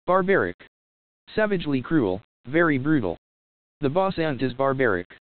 Barbaric. Savagely cruel, very brutal. The boss ant is barbaric.